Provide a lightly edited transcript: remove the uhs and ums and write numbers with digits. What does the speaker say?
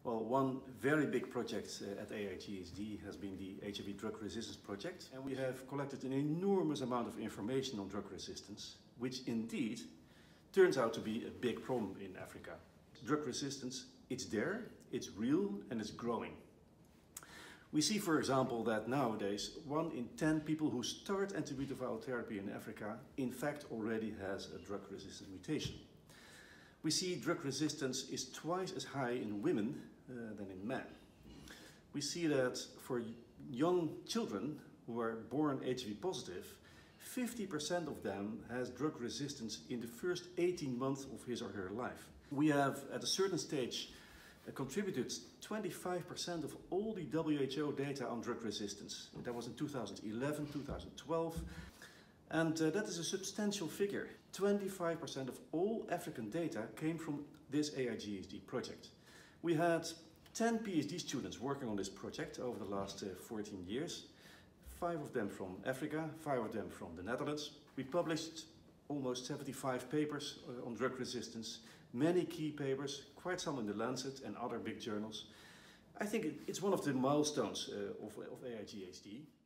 Well, one very big project at AIGHD has been the HIV drug resistance project, and we have collected an enormous amount of information on drug resistance, which indeed turns out to be a big problem in Africa. Drug resistance, it's there, it's real, and it's growing. We see, for example, that nowadays 1 in 10 people who start antiretroviral therapy in Africa in fact already has a drug resistant mutation. We see drug resistance is twice as high in women than in men. We see that for young children who are born HIV positive, 50% of them has drug resistance in the first 18 months of his or her life. We have, at a certain stage, contributed 25% of all the WHO data on drug resistance. That was in 2011, 2012. And that is a substantial figure. 25% of all African data came from this AIGHD project. We had 10 PhD students working on this project over the last 14 years. 5 of them from Africa, 5 of them from the Netherlands. We published almost 75 papers on drug resistance, many key papers, quite some in the Lancet and other big journals. I think it's one of the milestones of AIGHD.